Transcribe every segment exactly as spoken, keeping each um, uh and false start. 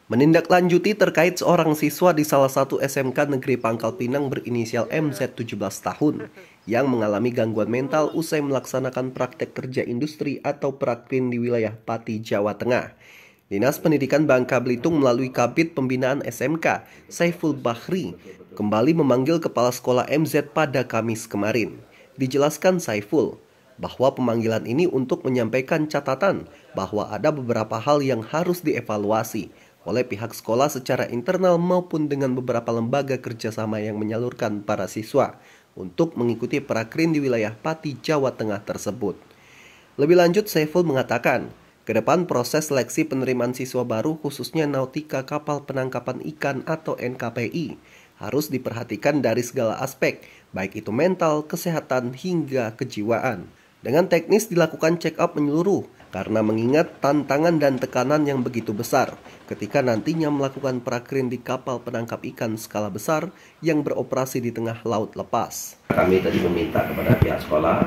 Menindaklanjuti terkait seorang siswa di salah satu S M K Negeri Pangkal Pinang berinisial M Z tujuh belas tahun yang mengalami gangguan mental usai melaksanakan praktek kerja industri atau prakrin di wilayah Pati, Jawa Tengah. Dinas Pendidikan Bangka Belitung melalui Kabid Pembinaan S M K, Saiful Bahri, kembali memanggil Kepala Sekolah M Z pada Kamis kemarin. Dijelaskan Saiful bahwa pemanggilan ini untuk menyampaikan catatan bahwa ada beberapa hal yang harus dievaluasi oleh pihak sekolah secara internal maupun dengan beberapa lembaga kerjasama yang menyalurkan para siswa untuk mengikuti prakrin di wilayah Pati, Jawa Tengah tersebut. Lebih lanjut, Saiful mengatakan, ke depan proses seleksi penerimaan siswa baru khususnya Nautika Kapal Penangkapan Ikan atau N K P I harus diperhatikan dari segala aspek, baik itu mental, kesehatan, hingga kejiwaan. Dengan teknis dilakukan check up menyeluruh, karena mengingat tantangan dan tekanan yang begitu besar ketika nantinya melakukan prakrin di kapal penangkap ikan skala besar yang beroperasi di tengah laut lepas. Kami tadi meminta kepada pihak sekolah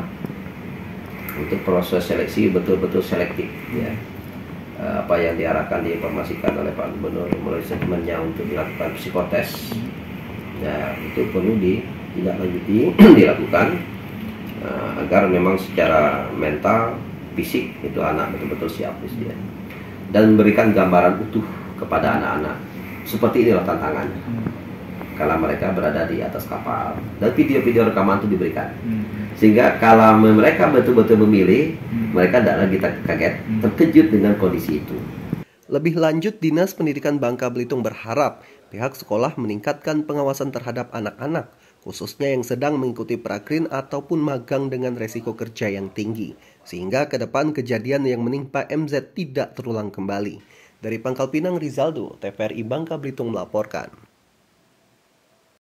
untuk proses seleksi betul-betul selektif, ya. Apa yang diarahkan diinformasikan oleh Pak Gubernur melalui statementnya untuk dilakukan psikotes, ya, itu perlu ditindaklanjuti dilakukan uh, agar memang secara mental, fisik itu anak betul-betul siap dia, dan memberikan gambaran utuh kepada anak-anak. Seperti inilah tantangannya kalau mereka berada di atas kapal dan video-video rekaman itu diberikan, sehingga kalau mereka betul-betul memilih, mereka tidak lagi kaget, terkejut dengan kondisi itu. Lebih lanjut, Dinas Pendidikan Bangka Belitung berharap pihak sekolah meningkatkan pengawasan terhadap anak-anak, khususnya yang sedang mengikuti prakrin ataupun magang dengan resiko kerja yang tinggi, sehingga ke depan kejadian yang menimpa M Z tidak terulang kembali. Dari Pangkal Pinang, Rizaldo, T V R I Bangka Belitung melaporkan.